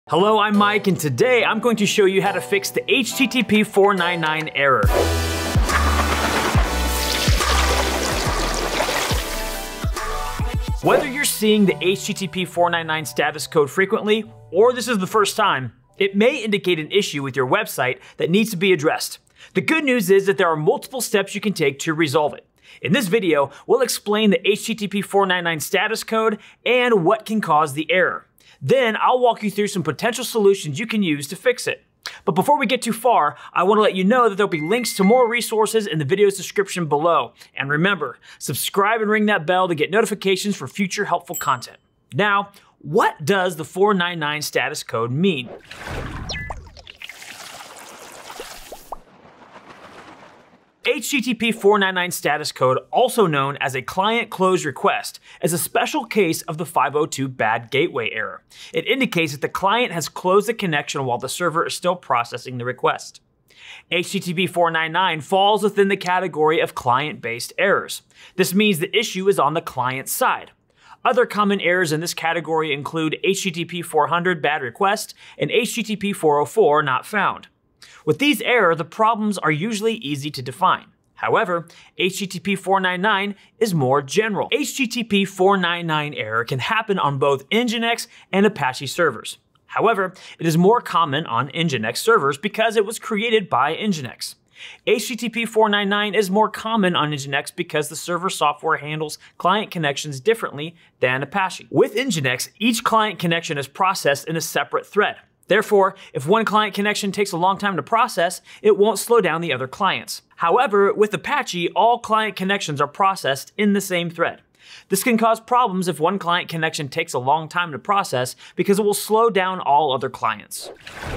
Hello, I'm Mike, and today I'm going to show you how to fix the HTTP 499 error. Whether you're seeing the HTTP 499 status code frequently, or this is the first time, it may indicate an issue with your website that needs to be addressed. The good news is that there are multiple steps you can take to resolve it. In this video, we'll explain the HTTP 499 status code and what can cause the error. Then I'll walk you through some potential solutions you can use to fix it. But before we get too far, I want to let you know that there'll be links to more resources in the video's description below. And remember, subscribe and ring that bell to get notifications for future helpful content. Now, what does the 499 status code mean? HTTP 499 status code, also known as a client close request, is a special case of the 502 bad gateway error. It indicates that the client has closed the connection while the server is still processing the request. HTTP 499 falls within the category of client-based errors. This means the issue is on the client side. Other common errors in this category include HTTP 400 bad request and HTTP 404 not found. With these errors, the problems are usually easy to define. However, HTTP 499 is more general. HTTP 499 error can happen on both Nginx and Apache servers. However, it is more common on Nginx servers because it was created by Nginx. HTTP 499 is more common on Nginx because the server software handles client connections differently than Apache. With Nginx, each client connection is processed in a separate thread. Therefore, if one client connection takes a long time to process, it won't slow down the other clients. However, with Apache, all client connections are processed in the same thread. This can cause problems if one client connection takes a long time to process because it will slow down all other clients.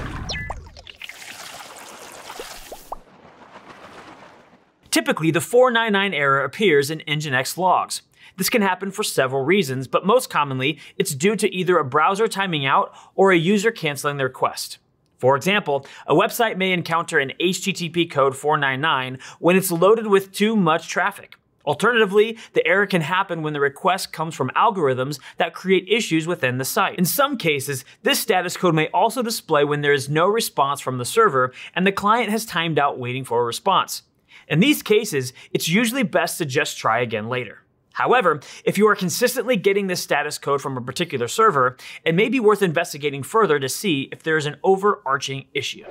Typically, the 499 error appears in Nginx logs. This can happen for several reasons, but most commonly, it's due to either a browser timing out or a user canceling the request. For example, a website may encounter an HTTP code 499 when it's loaded with too much traffic. Alternatively, the error can happen when the request comes from algorithms that create issues within the site. In some cases, this status code may also display when there is no response from the server and the client has timed out waiting for a response. In these cases, it's usually best to just try again later. However, if you are consistently getting this status code from a particular server, it may be worth investigating further to see if there is an overarching issue.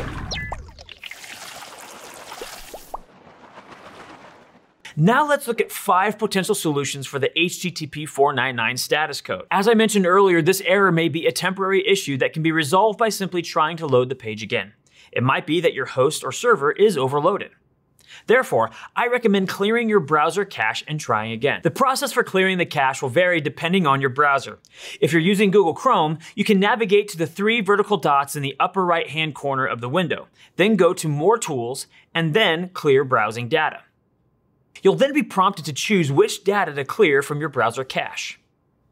Now let's look at 5 potential solutions for the HTTP 499 status code. As I mentioned earlier, this error may be a temporary issue that can be resolved by simply trying to load the page again. It might be that your host or server is overloaded. Therefore, I recommend clearing your browser cache and trying again. The process for clearing the cache will vary depending on your browser. If you're using Google Chrome, you can navigate to the 3 vertical dots in the upper right-hand corner of the window, then go to More Tools, and then Clear Browsing Data. You'll then be prompted to choose which data to clear from your browser cache.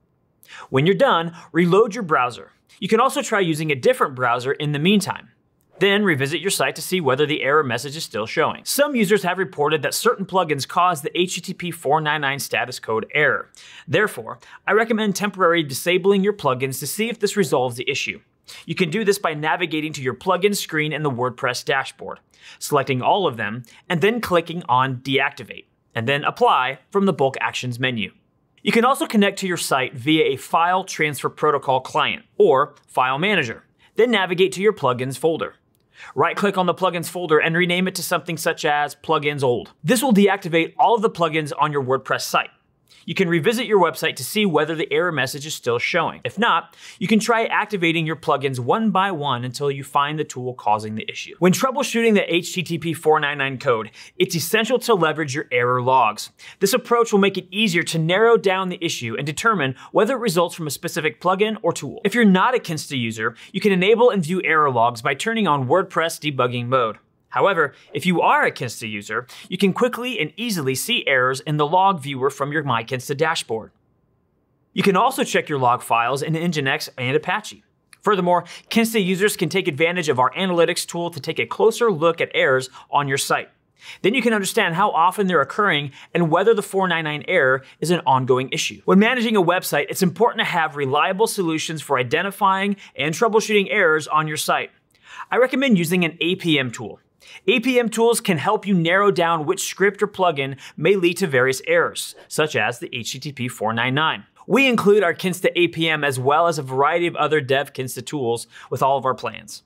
When you're done, reload your browser. You can also try using a different browser in the meantime. Then revisit your site to see whether the error message is still showing. Some users have reported that certain plugins cause the HTTP 499 status code error. Therefore, I recommend temporarily disabling your plugins to see if this resolves the issue. You can do this by navigating to your plugin screen in the WordPress dashboard, selecting all of them, and then clicking on Deactivate, and then Apply from the Bulk Actions menu. You can also connect to your site via a File Transfer Protocol client or File Manager. Then navigate to your plugins folder. Right-click on the plugins folder and rename it to something such as Plugins Old. This will deactivate all of the plugins on your WordPress site. You can revisit your website to see whether the error message is still showing. If not, you can try activating your plugins one by one until you find the tool causing the issue. When troubleshooting the HTTP 499 code, it's essential to leverage your error logs. This approach will make it easier to narrow down the issue and determine whether it results from a specific plugin or tool. If you're not a Kinsta user, you can enable and view error logs by turning on WordPress debugging mode. However, if you are a Kinsta user, you can quickly and easily see errors in the log viewer from your My Kinsta dashboard. You can also check your log files in Nginx and Apache. Furthermore, Kinsta users can take advantage of our analytics tool to take a closer look at errors on your site. Then you can understand how often they're occurring and whether the 499 error is an ongoing issue. When managing a website, it's important to have reliable solutions for identifying and troubleshooting errors on your site. I recommend using an APM tool. APM tools can help you narrow down which script or plugin may lead to various errors, such as the HTTP 499. We include our Kinsta APM as well as a variety of other Dev Kinsta tools with all of our plans.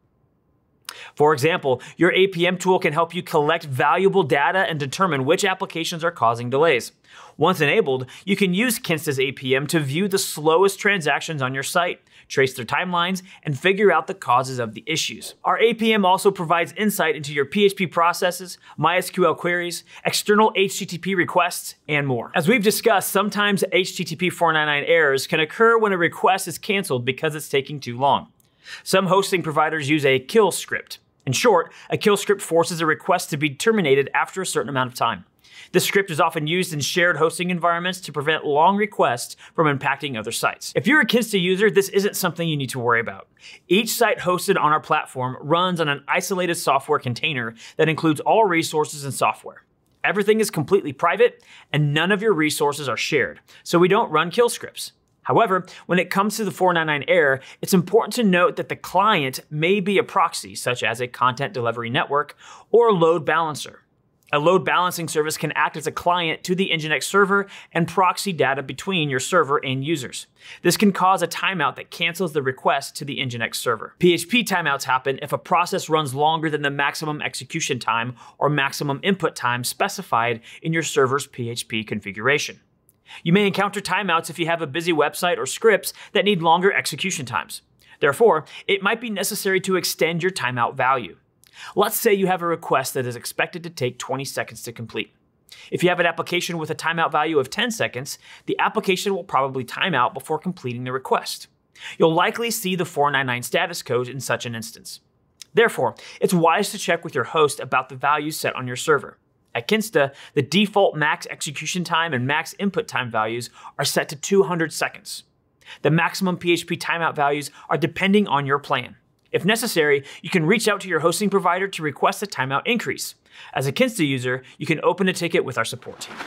For example, your APM tool can help you collect valuable data and determine which applications are causing delays. Once enabled, you can use Kinsta's APM to view the slowest transactions on your site, trace their timelines, and figure out the causes of the issues. Our APM also provides insight into your PHP processes, MySQL queries, external HTTP requests, and more. As we've discussed, sometimes HTTP 499 errors can occur when a request is canceled because it's taking too long. Some hosting providers use a kill script. In short, a kill script forces a request to be terminated after a certain amount of time. This script is often used in shared hosting environments to prevent long requests from impacting other sites. If you're a Kinsta user, this isn't something you need to worry about. Each site hosted on our platform runs on an isolated software container that includes all resources and software. Everything is completely private, and none of your resources are shared, so we don't run kill scripts. However, when it comes to the 499 error, it's important to note that the client may be a proxy, such as a content delivery network or a load balancer. A load balancing service can act as a client to the Nginx server and proxy data between your server and users. This can cause a timeout that cancels the request to the Nginx server. PHP timeouts happen if a process runs longer than the maximum execution time or maximum input time specified in your server's PHP configuration. You may encounter timeouts if you have a busy website or scripts that need longer execution times. Therefore, it might be necessary to extend your timeout value. Let's say you have a request that is expected to take 20 seconds to complete. If you have an application with a timeout value of 10 seconds, the application will probably time out before completing the request. You'll likely see the 499 status code in such an instance. Therefore, it's wise to check with your host about the values set on your server. At Kinsta, the default max execution time and max input time values are set to 200 seconds. The maximum PHP timeout values are depending on your plan. If necessary, you can reach out to your hosting provider to request a timeout increase. As a Kinsta user, you can open a ticket with our support team.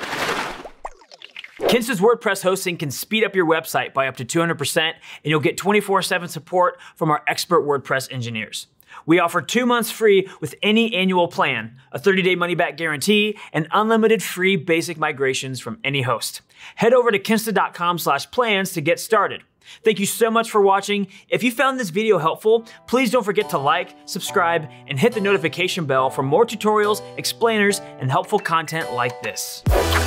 Kinsta's WordPress hosting can speed up your website by up to 200%, and you'll get 24/7 support from our expert WordPress engineers. We offer 2 months free with any annual plan, a 30-day money-back guarantee, and unlimited free basic migrations from any host. Head over to kinsta.com/plans to get started. Thank you so much for watching. If you found this video helpful, please don't forget to like, subscribe, and hit the notification bell for more tutorials, explainers, and helpful content like this.